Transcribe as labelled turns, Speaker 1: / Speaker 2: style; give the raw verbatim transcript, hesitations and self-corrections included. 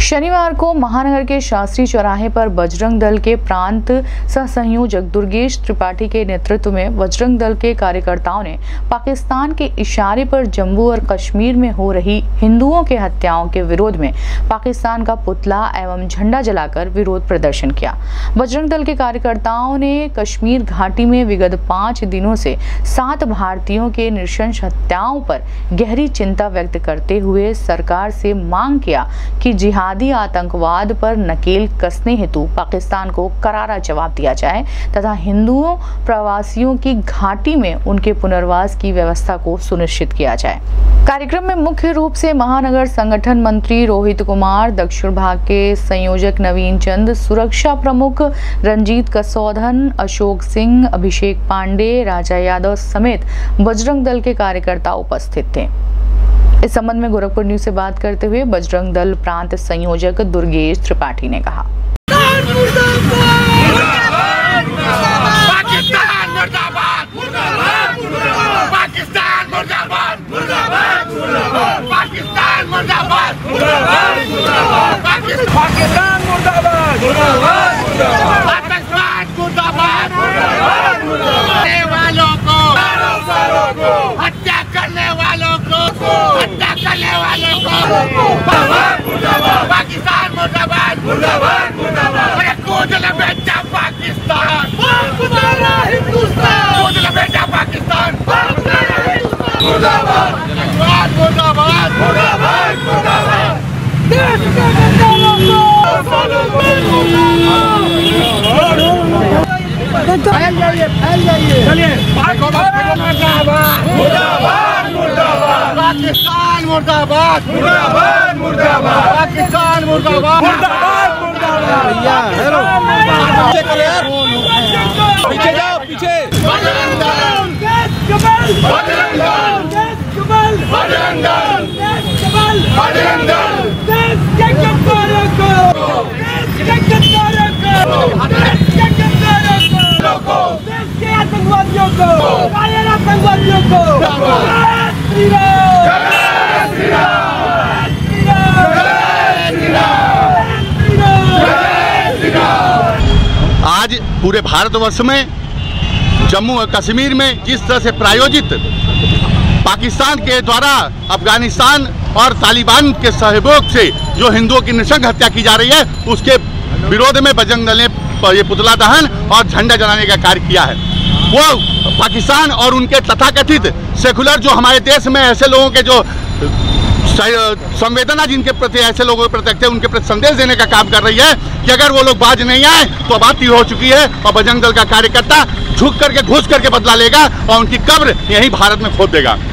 Speaker 1: शनिवार को महानगर के शास्त्री चौराहे पर बजरंग दल के प्रांत सह संयोजक दुर्गेश त्रिपाठी के नेतृत्व में बजरंग दल के कार्यकर्ताओं ने पाकिस्तान के इशारे पर जम्मू और कश्मीर में हो रही हिंदुओं के हत्याओं के विरोध में पाकिस्तान का पुतला एवं झंडा जलाकर विरोध प्रदर्शन किया। बजरंग दल के कार्यकर्ताओं ने कश्मीर घाटी में विगत पाँच दिनों से सात भारतीयों के नृशंस हत्याओं पर गहरी चिंता व्यक्त करते हुए सरकार से मांग किया कि जिहादी आतंकवाद पर नकेल कसने हेतु पाकिस्तान को करारा जवाब दिया जाए तथा हिंदुओं प्रवासियों की घाटी में उनके पुनर्वास की व्यवस्था को सुनिश्चित किया जाए। कार्यक्रम में मुख्य रूप से महानगर संगठन मंत्री रोहित कुमार, दक्षिण भाग के संयोजक नवीन चंद, सुरक्षा प्रमुख रंजीत कसौधन, अशोक सिंह, अभिषेक पांडे, राजा यादव समेत बजरंग दल के कार्यकर्ता उपस्थित थे। इस संबंध में गोरखपुर न्यूज से बात करते हुए बजरंग दल प्रांत संयोजक दुर्गेश त्रिपाठी ने कहा,
Speaker 2: पाकिस्तान मुर्दाबाद, मुर्दाबाद, मुर्दाबाद। कूद लपेटा पाकिस्तान, हिंदुस्तान, कूद लपेटा पाकिस्तान, मुर्दाबाद, मुर्दाबाद, मुर्दाबाद, मुर्दाबाद। देश के गद्दारों को फैल जाइए, फैल जाइए, चलिए। मुर्दाबाद, मुर्दाबाद, पाकिस्तान मुर्दाबाद, मुर्दाबाद, मुर्दाबाद, पाकिस्तान मुर्दाबाद, मुर्दाबाद, मुर्दाबाद। भैया हेलो पीछे जाओ, पीछे। बजरंग दल, बजरंग दल, बजरंग दल, बजरंग दल, देश के गद्दारों को, देश के गद्दारों को, देश के गद्दारों को, देश के आतंकवादियों को, कायर आतंकवादियों को।
Speaker 3: आज पूरे भारतवर्ष में जम्मू और कश्मीर में जिस तरह से प्रायोजित पाकिस्तान के द्वारा अफगानिस्तान और तालिबान के सहयोग से जो हिंदुओं की नृशंस हत्या की जा रही है, उसके विरोध में बजरंग दल ने ये पुतला दहन और झंडा जलाने का कार्य किया है। वो पाकिस्तान और उनके तथाकथित सेकुलर जो हमारे देश में ऐसे लोगों के जो संवेदना जिनके प्रति ऐसे लोगों के प्रति रखते हैं, उनके प्रति संदेश देने का काम कर रही है कि अगर वो लोग बाज नहीं आए तो बात ही हो चुकी है और बजरंग दल का कार्यकर्ता झुक करके घुस करके बदला लेगा और उनकी कब्र यहीं भारत में खोद देगा।